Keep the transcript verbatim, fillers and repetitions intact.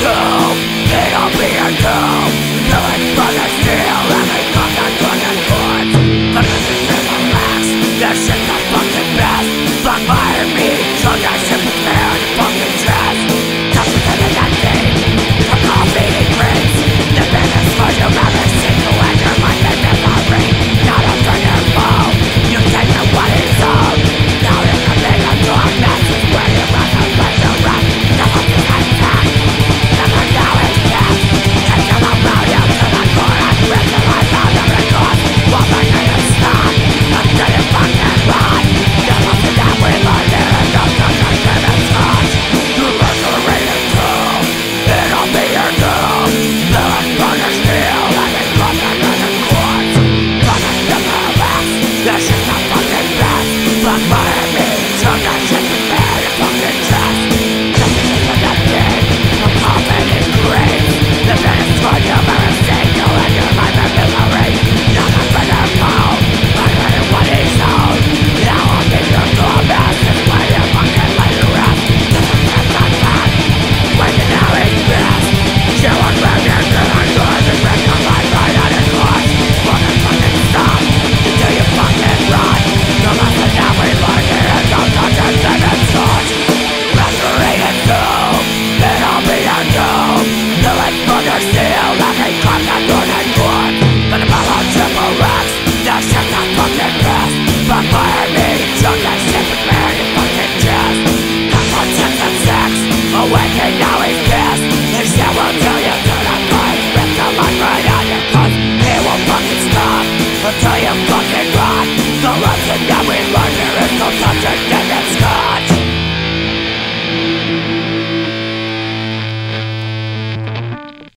doom, it'll be your doom. Killing brothers steal every cock and crooked courts. The business is a lax, that shit's the fucking best. Black fire me, drug that shit with hair and fucking chest. Tougher than a gun game, for coffee and drinks. The business for you rather sing you and your mind and memory. Not after your foe, you take it what is own. Now in the big of darkness is where you run the right to run. The fucking attack, never know it's death. Take them around you to the core and rip the life out of the cross. While the night is stuck, until you fucking run. You look at that we learn it and don't touch the given touch. You resurrected too, it'll be your doom. Lyric burner steel and it's broken in the courts. Fucking the relax, this is the fucking best. Black fire